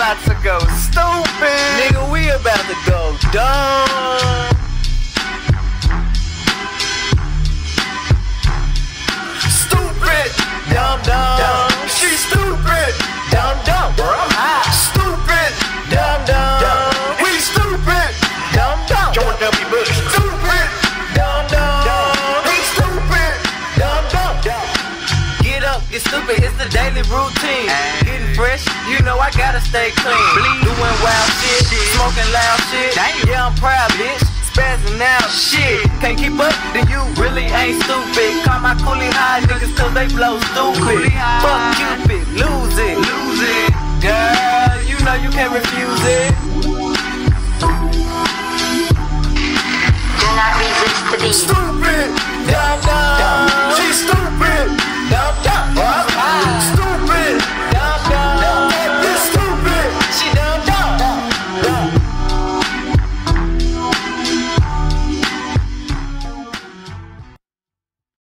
about to go stupid. Nigga, we about to go dumb. Stupid, dumb, dumb. She stupid, dumb, dumb. Bro, I'm high. Stupid, dumb, dumb. We stupid, dumb, dumb. Join W Bush. Stupid, dumb, dumb. We stupid, dumb, dumb. Get up, get stupid, it's the daily routine. Getting fresh, you know I gotta stay clean. Doing wild shit, smoking loud shit. Yeah, I'm proud, bitch. Spazzing out, shit. Can't keep up, then you really ain't stupid. Call my coolie high niggas cause they blow stupid. Fuck Cupid, lose it. Girl, you know you can't refuse it. Do not resist the beat.